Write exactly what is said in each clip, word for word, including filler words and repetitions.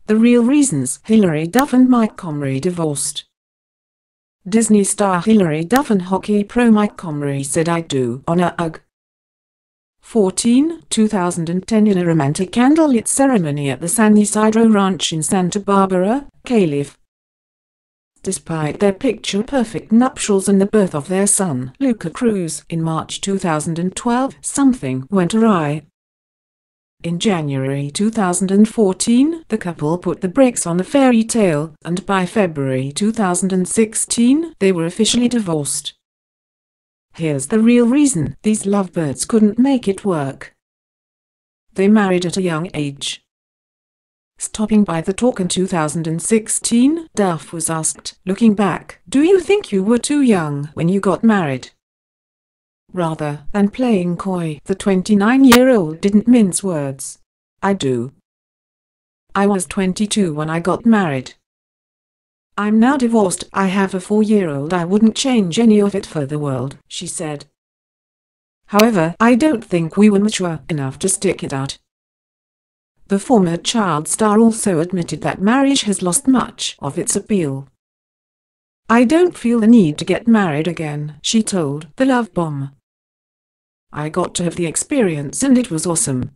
The real reasons Hilary Duff and Mike Comrie divorced. Disney star Hilary Duff and hockey pro Mike Comrie said "I do" on a U G. fourteen, two thousand ten in a romantic candlelit ceremony at the San Isidro Ranch in Santa Barbara, California. Despite their picture-perfect nuptials and the birth of their son, Luca Cruz, in March two thousand twelve, something went awry. In January two thousand fourteen, the couple put the brakes on the fairy tale, and by February two thousand sixteen, they were officially divorced. Here's the real reason these lovebirds couldn't make it work. They married at a young age. Stopping by the talk in two thousand sixteen, Duff was asked, looking back, "Do you think you were too young when you got married?" Rather than playing coy, the twenty-nine-year-old didn't mince words. "I do. I was twenty-two when I got married. I'm now divorced. I have a four-year-old. I wouldn't change any of it for the world," she said. However, "I don't think we were mature enough to stick it out." The former child star also admitted that marriage has lost much of its appeal. "I don't feel the need to get married again," she told The Love Bomb. "I got to have the experience and it was awesome.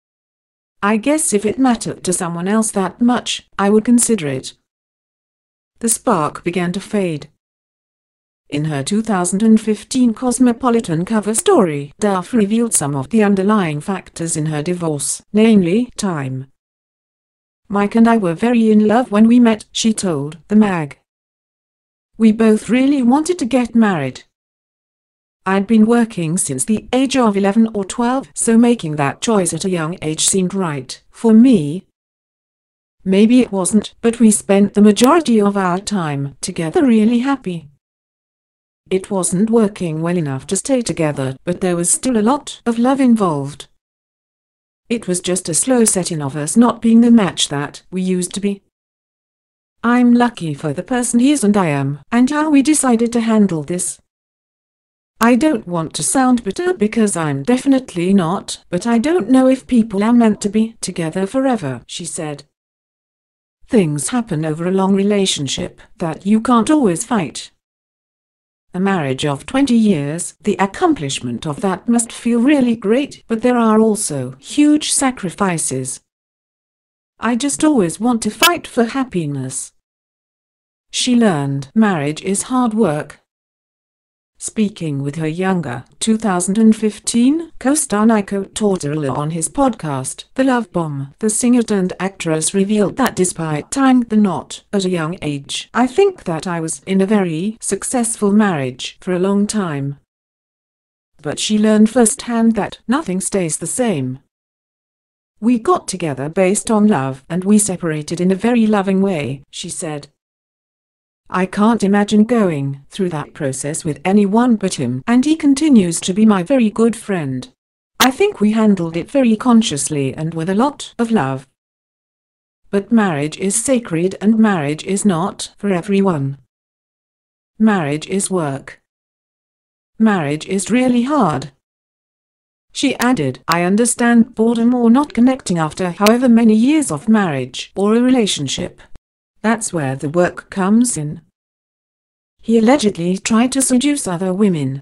I guess if it mattered to someone else that much, I would consider it." The spark began to fade. In her two thousand fifteen Cosmopolitan cover story, Duff revealed some of the underlying factors in her divorce, namely time. "Mike and I were very in love when we met," she told the mag. "We both really wanted to get married. I'd been working since the age of eleven or twelve, so making that choice at a young age seemed right for me. Maybe it wasn't, but we spent the majority of our time together really happy. It wasn't working well enough to stay together, but there was still a lot of love involved. It was just a slow setting of us not being the match that we used to be. I'm lucky for the person he is and I am, and how we decided to handle this. I don't want to sound bitter because I'm definitely not, but I don't know if people are meant to be together forever," she said. "Things happen over a long relationship that you can't always fight. A marriage of twenty years, the accomplishment of that must feel really great, but there are also huge sacrifices. I just always want to fight for happiness." She learned marriage is hard work. Speaking with her younger, two thousand fifteen, co-star Nico Tortorella on his podcast, The Love Bomb, the singer-turned-actress revealed that despite tying the knot at a young age, "I think that I was in a very successful marriage for a long time. But she learned firsthand that nothing stays the same. We got together based on love and we separated in a very loving way," she said. "I can't imagine going through that process with anyone but him, and he continues to be my very good friend. I think we handled it very consciously and with a lot of love. But marriage is sacred and marriage is not for everyone. Marriage is work. Marriage is really hard." She added, "I understand boredom or not connecting after however many years of marriage or a relationship. That's where the work comes in." He allegedly tried to seduce other women.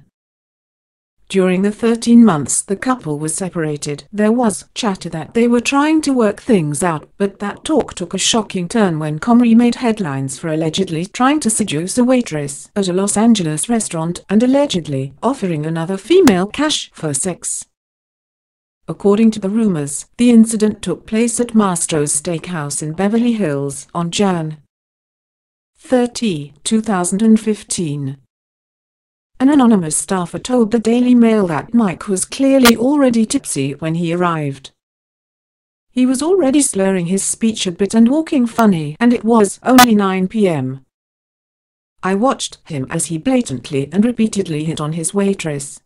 During the thirteen months the couple was separated, there was chatter that they were trying to work things out, but that talk took a shocking turn when Comrie made headlines for allegedly trying to seduce a waitress at a Los Angeles restaurant and allegedly offering another female cash for sex. According to the rumors, the incident took place at Mastro's Steakhouse in Beverly Hills on January thirtieth, two thousand fifteen. An anonymous staffer told the Daily Mail that Mike was clearly already tipsy when he arrived. He was already slurring his speech a bit and walking funny, and it was only nine p m I watched him as he blatantly and repeatedly hit on his waitress.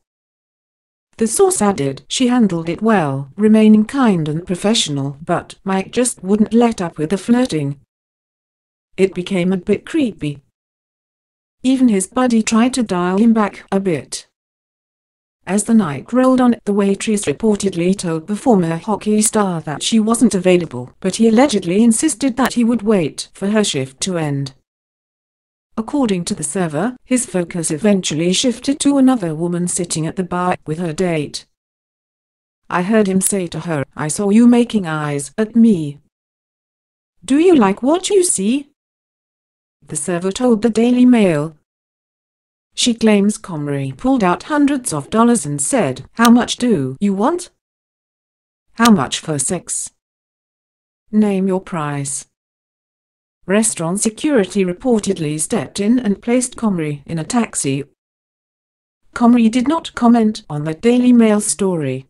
The source added, "She handled it well, remaining kind and professional, but Mike just wouldn't let up with the flirting. It became a bit creepy. Even his buddy tried to dial him back a bit." As the night rolled on, the waitress reportedly told the former hockey star that she wasn't available, but he allegedly insisted that he would wait for her shift to end. According to the server, his focus eventually shifted to another woman sitting at the bar with her date. I heard him say to her, "I saw you making eyes at me. Do you like what you see?" The server told the Daily Mail. She claims Comrie pulled out hundreds of dollars and said, "How much do you want? How much for sex? Name your price." Restaurant security reportedly stepped in and placed Comrie in a taxi. Comrie did not comment on the Daily Mail story.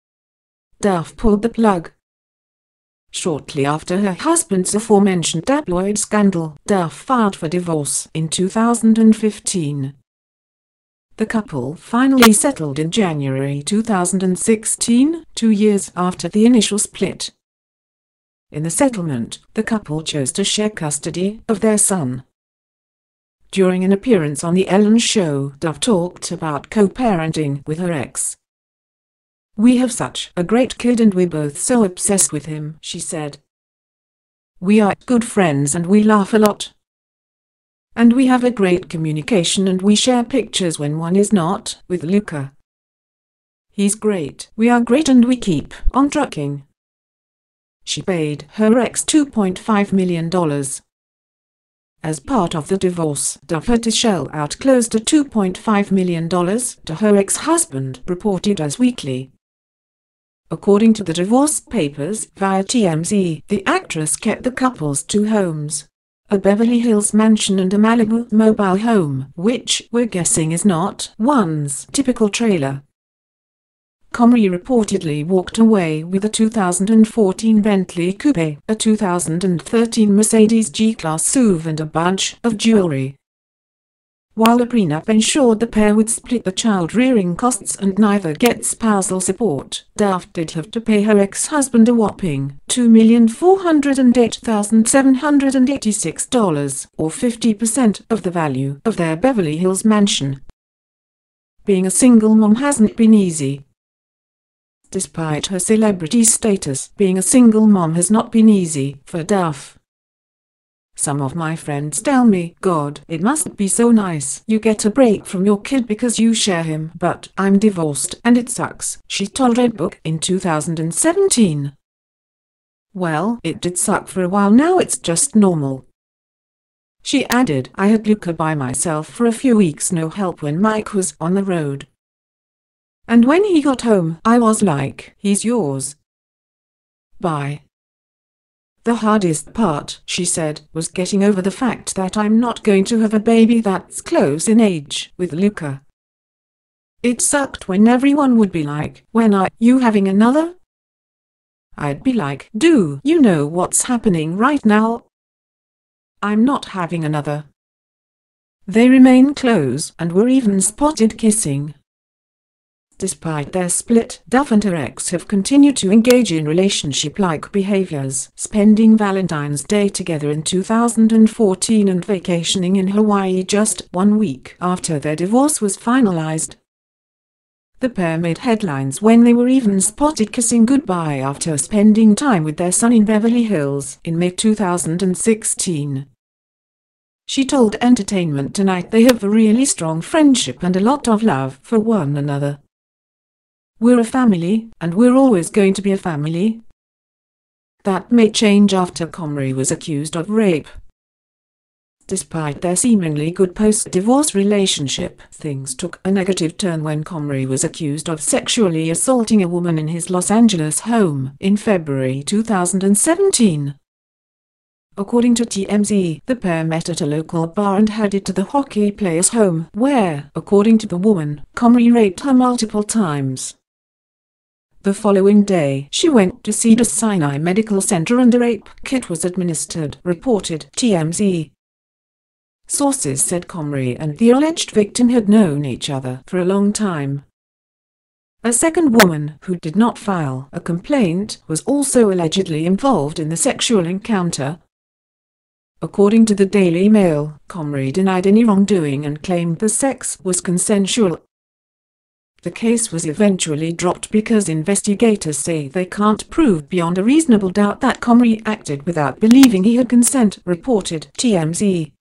Duff pulled the plug. Shortly after her husband's aforementioned tabloid scandal, Duff filed for divorce in two thousand fifteen. The couple finally settled in January two thousand sixteen, two years after the initial split. In the settlement, the couple chose to share custody of their son. During an appearance on The Ellen Show, Duff talked about co-parenting with her ex. "We have such a great kid and we're both so obsessed with him," she said. "We are good friends and we laugh a lot. And we have a great communication and we share pictures when one is not with Luca. He's great, we are great and we keep on trucking." She paid her ex two point five million dollars. As part of the divorce, Duff had to shell out close to two point five million dollars to her ex-husband, reported Us Weekly. According to the divorce papers via T M Z, the actress kept the couple's two homes, a Beverly Hills mansion and a Malibu mobile home, which we're guessing is not one's typical trailer. Comrie reportedly walked away with a two thousand fourteen Bentley Coupe, a two thousand thirteen Mercedes G-Class S U V and a bunch of jewelry. While a prenup ensured the pair would split the child-rearing costs and neither get spousal support, Duff did have to pay her ex-husband a whopping two million four hundred eight thousand seven hundred eighty-six dollars, or fifty percent of the value of their Beverly Hills mansion. Being a single mom hasn't been easy. Despite her celebrity status, being a single mom has not been easy for Duff. "Some of my friends tell me, God, it must be so nice you get a break from your kid because you share him, but I'm divorced and it sucks," she told Redbook in two thousand seventeen. "Well, it did suck for a while, now it's just normal." She added, "I had Luca by myself for a few weeks, no help when Mike was on the road. And when he got home, I was like, he's yours. Bye." "The hardest part," she said, "was getting over the fact that I'm not going to have a baby that's close in age with Luca. It sucked when everyone would be like, when are you having another? I'd be like, do you know what's happening right now? I'm not having another." They remain close and were even spotted kissing. Despite their split, Duff and her ex have continued to engage in relationship-like behaviors, spending Valentine's Day together in two thousand fourteen and vacationing in Hawaii just one week after their divorce was finalized. The pair made headlines when they were even spotted kissing goodbye after spending time with their son in Beverly Hills in May two thousand sixteen. She told Entertainment Tonight they have a really strong friendship and a lot of love for one another. "We're a family, and we're always going to be a family." That may change after Comrie was accused of rape. Despite their seemingly good post-divorce relationship, things took a negative turn when Comrie was accused of sexually assaulting a woman in his Los Angeles home in February two thousand seventeen. According to T M Z, the pair met at a local bar and headed to the hockey player's home, where, according to the woman, Comrie raped her multiple times. The following day, she went to Cedars-Sinai Medical Center and a rape kit was administered, reported T M Z. Sources said Comrie and the alleged victim had known each other for a long time. A second woman, who did not file a complaint, was also allegedly involved in the sexual encounter. According to the Daily Mail, Comrie denied any wrongdoing and claimed the sex was consensual. The case was eventually dropped because investigators say they can't prove beyond a reasonable doubt that Comrie acted without believing he had consent, reported T M Z.